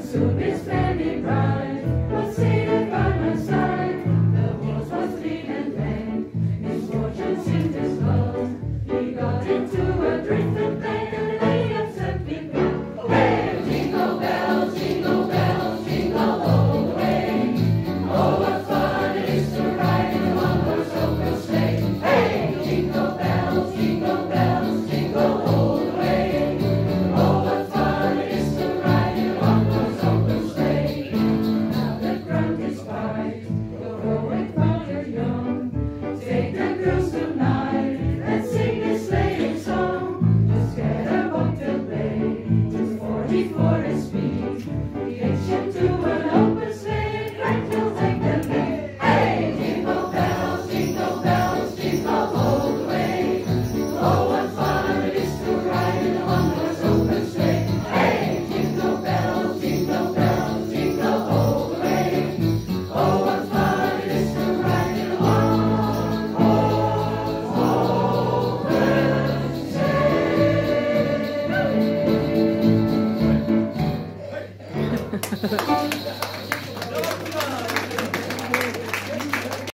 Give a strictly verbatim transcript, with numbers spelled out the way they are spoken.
soon is very bright. Was seated by my side. The horse was lean and lame. His fortune seemed to slow. He got into a drifted lane and lay upset began. Hey, jingle bells, jingle bells, jingle all the way. Oh, what fun it is to ride in a one-horse open sleigh. Hey, jingle bells, jingle bells, jingle all the way. Oh, what fun it is to ride in a one-horse open sleigh. Now the ground is white, you're going while you're young. Take the girls tonight and sing this sleighing song. Just get a bobtail bay, just forty-four is speed. Hitch him to an open sleigh, and he'll take the lead. Hey, jingle bells, jingle bells, jingle all the way. Oh, what fun it is to ride in a one-horse open sleigh. Hey, jingle bells, jingle bells, jingle all the way. Oh, what fun it is to ride in a one-horse open sleigh.